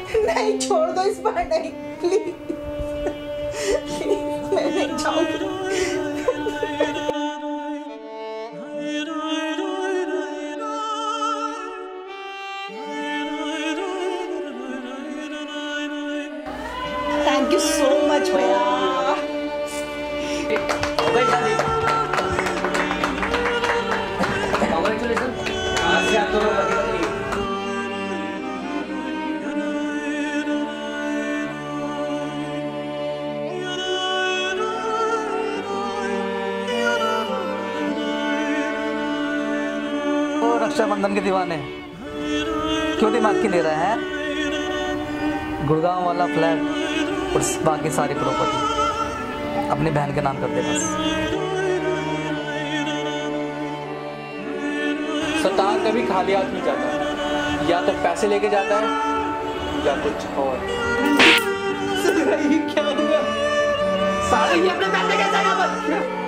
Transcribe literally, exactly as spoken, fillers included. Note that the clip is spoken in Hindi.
नहीं छोड़ दो इस बार, नहीं प्लीज प्लीज, मैं नहीं जाऊंगी। थैंक यू सो मच भैया। रक्षाबंधन के दीवाने क्यों दिमाग की ले रहे हैं? गुड़गांव वाला फ्लैट और बाकी सारी प्रॉपर्टी अपनी बहन के नाम कर दे बस। सतार कभी खाली हाथ नहीं जाता, या तो पैसे लेके जाता है या कुछ और। क्या हुआ? साले ये अपने पैसे कैसे